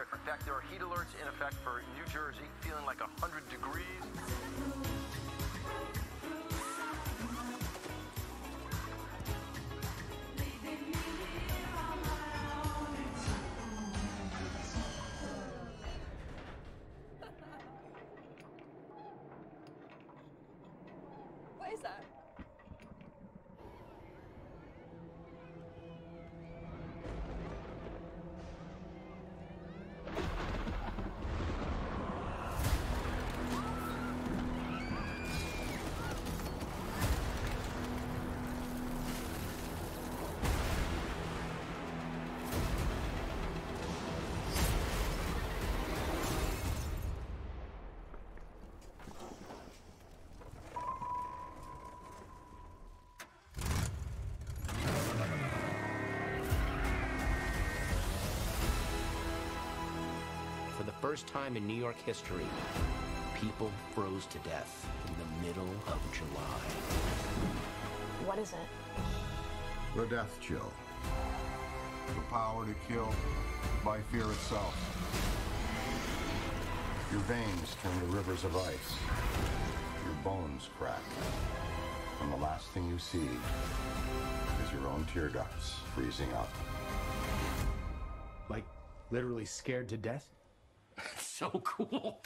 In fact, there are heat alerts in effect for New Jersey, feeling like 100 degrees. What is that? For the first time in New York history, people froze to death in the middle of July. What is it? The death chill. The power to kill by fear itself. Your veins turn to rivers of ice. Your bones crack. And the last thing you see is your own tear ducts freezing up. Like, literally scared to death? So cool.